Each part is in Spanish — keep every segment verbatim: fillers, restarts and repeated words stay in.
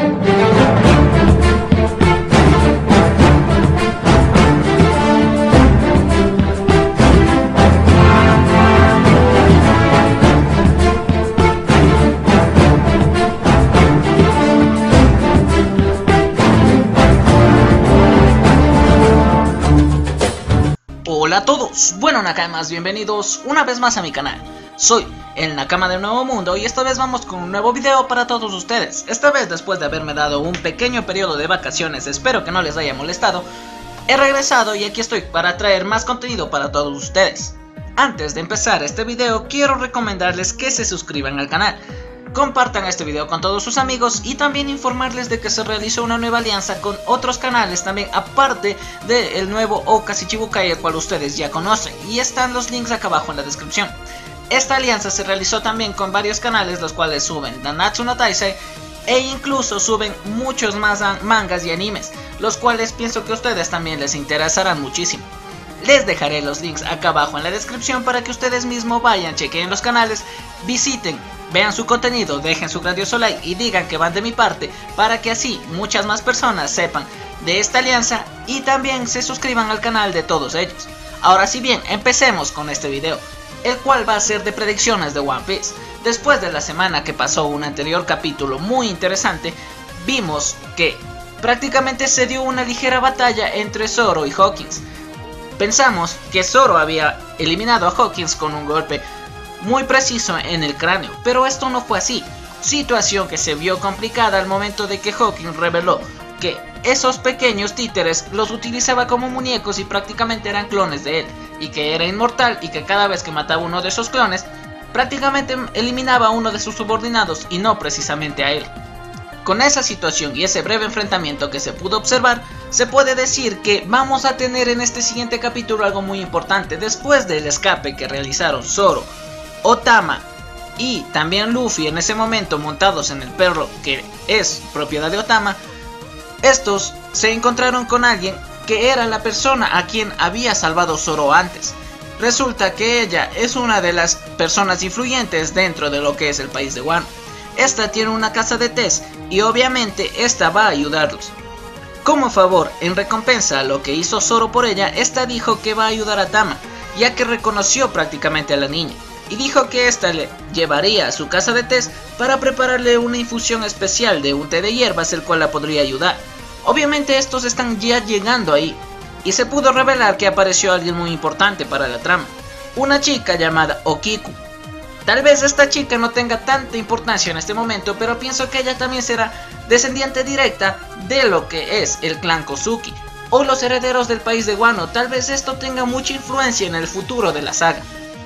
Hola a todos, bueno Nakamas, bienvenidos una vez más a mi canal. Soy el Nakama del Nuevo Mundo y esta vez vamos con un nuevo video para todos ustedes. Esta vez, después de haberme dado un pequeño periodo de vacaciones, espero que no les haya molestado, he regresado y aquí estoy para traer más contenido para todos ustedes. Antes de empezar este video, quiero recomendarles que se suscriban al canal, compartan este video con todos sus amigos y también informarles de que se realizó una nueva alianza con otros canales también, aparte del nuevo Oka Shichibukai, el cual ustedes ya conocen, y están los links acá abajo en la descripción. Esta alianza se realizó también con varios canales, los cuales suben Nanatsu no Taizai e incluso suben muchos más mangas y animes, los cuales pienso que a ustedes también les interesarán muchísimo. Les dejaré los links acá abajo en la descripción para que ustedes mismos vayan, chequen los canales, visiten, vean su contenido, dejen su grandioso like y digan que van de mi parte, para que así muchas más personas sepan de esta alianza y también se suscriban al canal de todos ellos. Ahora sí bien, empecemos con este video, el cual va a ser de predicciones de One Piece. Después de la semana que pasó un anterior capítulo muy interesante, vimos que prácticamente se dio una ligera batalla entre Zoro y Hawkins. Pensamos que Zoro había eliminado a Hawkins con un golpe muy preciso en el cráneo, pero esto no fue así, situación que se vio complicada al momento de que Hawkins reveló que esos pequeños títeres los utilizaba como muñecos y prácticamente eran clones de él, y que era inmortal y que cada vez que mataba uno de esos clones, prácticamente eliminaba a uno de sus subordinados y no precisamente a él. Con esa situación y ese breve enfrentamiento que se pudo observar, se puede decir que vamos a tener en este siguiente capítulo algo muy importante. Después del escape que realizaron Zoro, Otama y también Luffy en ese momento montados en el perro que es propiedad de Otama, estos se encontraron con alguien que era la persona a quien había salvado Zoro antes. Resulta que ella es una de las personas influyentes dentro de lo que es el país de Wano. Esta tiene una casa de tés y obviamente esta va a ayudarlos. Como favor, en recompensa a lo que hizo Zoro por ella, esta dijo que va a ayudar a Tama, ya que reconoció prácticamente a la niña, y dijo que esta le llevaría a su casa de tés para prepararle una infusión especial de un té de hierbas, el cual la podría ayudar. Obviamente estos están ya llegando ahí, y se pudo revelar que apareció alguien muy importante para la trama, una chica llamada Okiku. Tal vez esta chica no tenga tanta importancia en este momento, pero pienso que ella también será descendiente directa de lo que es el clan Kozuki o los herederos del país de Wano. Tal vez esto tenga mucha influencia en el futuro de la saga.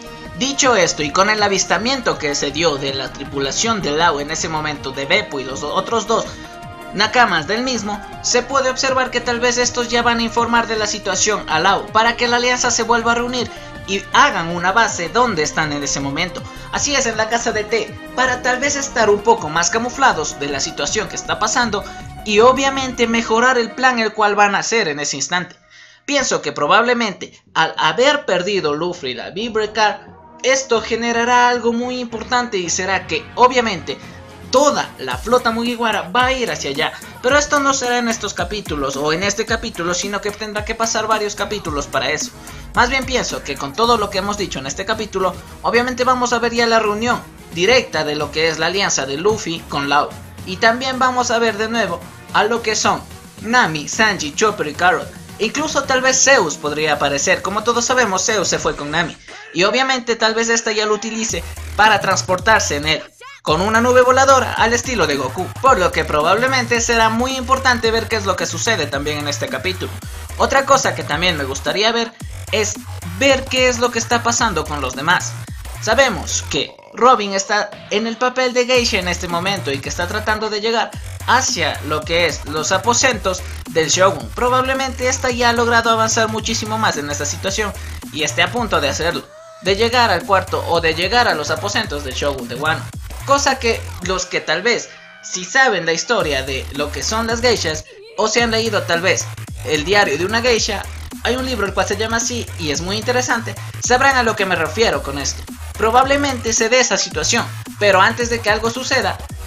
Dicho esto, y con el avistamiento que se dio de la tripulación de Lau en ese momento de Beppo y los otros dos Nakamas del mismo, se puede observar que tal vez estos ya van a informar de la situación a Lau para que la alianza se vuelva a reunir y hagan una base donde están en ese momento. Así es, en la casa de té, para tal vez estar un poco más camuflados de la situación que está pasando y obviamente mejorar el plan el cual van a hacer en ese instante. Pienso que probablemente al haber perdido Luffy la Vibrecar, esto generará algo muy importante y será que obviamente toda la flota Mugiwara va a ir hacia allá, pero esto no será en estos capítulos o en este capítulo, sino que tendrá que pasar varios capítulos para eso. Más bien pienso que con todo lo que hemos dicho en este capítulo, obviamente vamos a ver ya la reunión directa de lo que es la alianza de Luffy con Lau, y también vamos a ver de nuevo a lo que son Nami, Sanji, Chopper y Carrot. Incluso tal vez Zeus podría aparecer. Como todos sabemos, Zeus se fue con Nami, y obviamente tal vez esta ya lo utilice para transportarse en él con una nube voladora al estilo de Goku, por lo que probablemente será muy importante ver qué es lo que sucede también en este capítulo. Otra cosa que también me gustaría ver es ver qué es lo que está pasando con los demás. Sabemos que Robin está en el papel de geisha en este momento y que está tratando de llegar hacia lo que es los aposentos del Shogun. Probablemente esta ya ha logrado avanzar muchísimo más en esta situación y esté a punto de hacerlo, de llegar al cuarto o de llegar a los aposentos del Shogun de Wano. Cosa que los que tal vez si saben la historia de lo que son las geishas o se han leído tal vez el diario de una geisha, hay un libro el cual se llama así y es muy interesante, sabrán a lo que me refiero con esto. Probablemente se dé esa situación, pero antes de que algo suceda,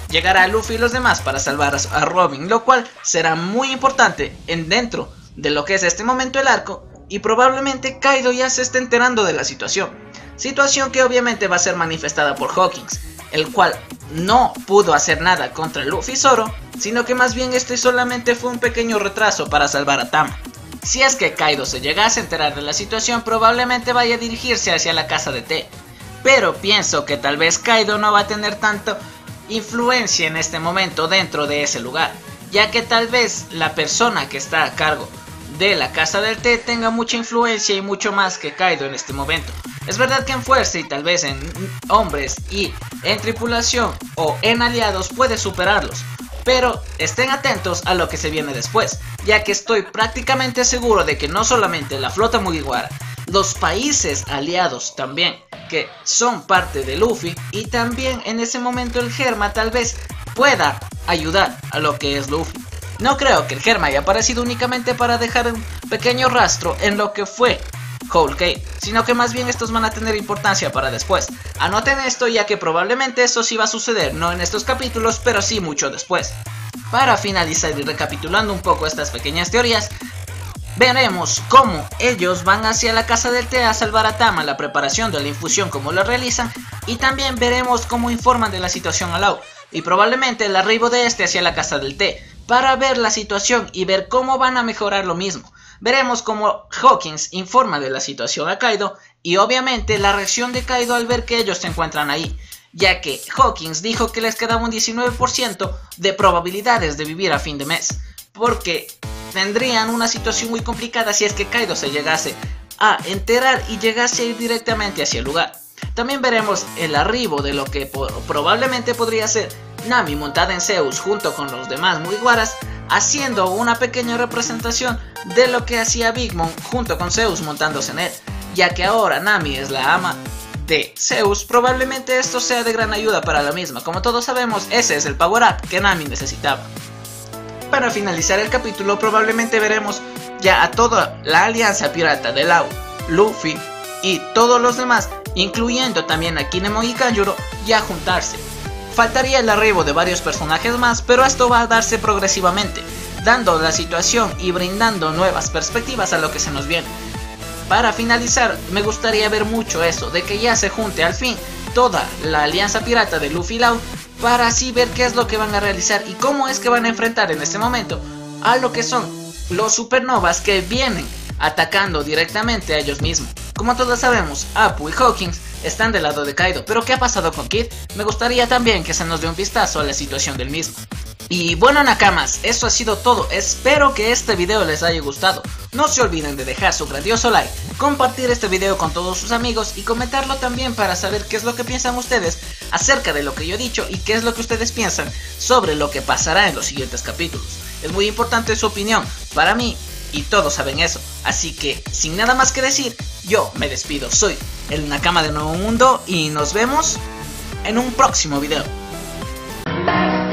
llegará Luffy y los demás para salvar a Robin, lo cual será muy importante en dentro de lo que es este momento el arco, y probablemente Kaido ya se esté enterando de la situación, situación que obviamente va a ser manifestada por Hawkins, el cual no pudo hacer nada contra Luffy y Zoro, sino que más bien este solamente fue un pequeño retraso para salvar a Tama. Si es que Kaido se llegase a enterar de la situación, probablemente vaya a dirigirse hacia la casa de T, pero pienso que tal vez Kaido no va a tener tanta influencia en este momento dentro de ese lugar, ya que tal vez la persona que está a cargo de la casa del T tenga mucha influencia y mucho más que Kaido en este momento. Es verdad que en fuerza y tal vez en hombres y en tripulación o en aliados puede superarlos, pero estén atentos a lo que se viene después, ya que estoy prácticamente seguro de que no solamente la flota Mugiwara, los países aliados también, que son parte de Luffy, y también en ese momento el Germa tal vez pueda ayudar a lo que es Luffy. No creo que el Germa haya aparecido únicamente para dejar un pequeño rastro en lo que fue Whole Cake, sino que más bien estos van a tener importancia para después. Anoten esto, ya que probablemente esto sí va a suceder, no en estos capítulos, pero sí mucho después. Para finalizar y recapitulando un poco estas pequeñas teorías, veremos cómo ellos van hacia la casa del T a salvar a Tama, la preparación de la infusión, cómo lo realizan, y también veremos cómo informan de la situación a Law, y probablemente el arribo de este hacia la casa del T, para ver la situación y ver cómo van a mejorar lo mismo. Veremos cómo Hawkins informa de la situación a Kaido, y obviamente la reacción de Kaido al ver que ellos se encuentran ahí, ya que Hawkins dijo que les quedaba un diecinueve por ciento de probabilidades de vivir a fin de mes, porque tendrían una situación muy complicada si es que Kaido se llegase a enterar y llegase a ir directamente hacia el lugar. También veremos el arribo de lo que probablemente podría ser Nami montada en Zeus junto con los demás Mugiwaras, haciendo una pequeña representación de lo que hacía Big Mom junto con Zeus montándose en él, ya que ahora Nami es la ama de Zeus. Probablemente esto sea de gran ayuda para la misma. Como todos sabemos, ese es el power up que Nami necesitaba. Para finalizar el capítulo, probablemente veremos ya a toda la alianza pirata de Law, Luffy y todos los demás, incluyendo también a Kinemon y Kanjuro, ya juntarse. Faltaría el arribo de varios personajes más, pero esto va a darse progresivamente, dando la situación y brindando nuevas perspectivas a lo que se nos viene. Para finalizar, me gustaría ver mucho eso, de que ya se junte al fin toda la alianza pirata de Luffy y Law, para así ver qué es lo que van a realizar y cómo es que van a enfrentar en este momento a lo que son los supernovas que vienen atacando directamente a ellos mismos. Como todos sabemos, Apu y Hawkins están del lado de Kaido, pero ¿qué ha pasado con Kid? Me gustaría también que se nos dé un vistazo a la situación del mismo. Y bueno, nakamas, eso ha sido todo. Espero que este video les haya gustado. No se olviden de dejar su grandioso like, compartir este video con todos sus amigos y comentarlo también para saber qué es lo que piensan ustedes acerca de lo que yo he dicho y qué es lo que ustedes piensan sobre lo que pasará en los siguientes capítulos. Es muy importante su opinión para mí y todos saben eso. Así que sin nada más que decir, yo me despido. Soy el Nakama de Nuevo Mundo y nos vemos en un próximo video.